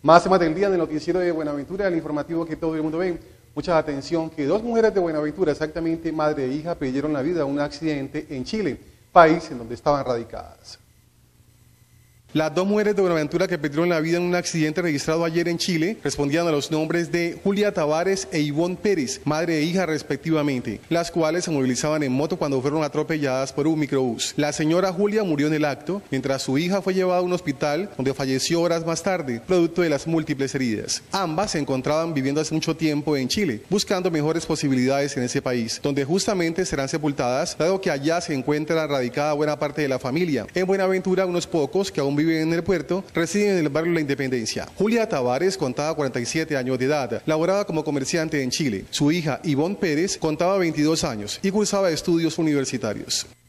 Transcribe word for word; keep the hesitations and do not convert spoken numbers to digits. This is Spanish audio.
Más temas del día en el noticiero de Buenaventura, el informativo que todo el mundo ve. Mucha atención, que dos mujeres de Buenaventura, exactamente madre e hija, perdieron la vida en un accidente en Chile, país en donde estaban radicadas. Las dos mujeres de Buenaventura que perdieron la vida en un accidente registrado ayer en Chile respondían a los nombres de Julia Tavares e Ivonne Pérez, madre e hija respectivamente, las cuales se movilizaban en moto cuando fueron atropelladas por un microbús. La señora Julia murió en el acto, mientras su hija fue llevada a un hospital donde falleció horas más tarde, producto de las múltiples heridas. Ambas se encontraban viviendo hace mucho tiempo en Chile, buscando mejores posibilidades en ese país, donde justamente serán sepultadas, dado que allá se encuentra radicada buena parte de la familia. En Buenaventura, unos pocos que aún viven en el puerto, residen en el barrio La Independencia. Julia Tavares contaba cuarenta y siete años de edad, laboraba como comerciante en Chile. Su hija Ivonne Pérez contaba veintidós años y cursaba estudios universitarios.